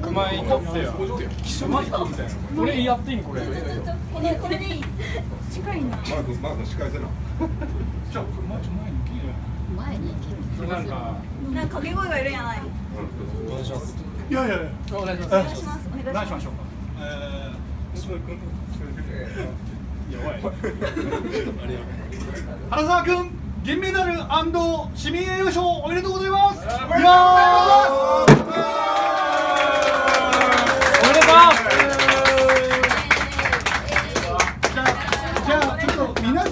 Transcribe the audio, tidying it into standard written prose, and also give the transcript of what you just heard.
熊井とってよ。熊井とみたいな。俺やっていいこれ。 これでいい。近いな。 マーク司会せな。 じゃあ前に聞いて。 前に。 なんか掛け声がいるんやない。 お願いします。 いやいやお願いします。お願いします。 何しましょうか。やばい。原沢君銀メダル&市民栄誉賞おめでとうございます。いや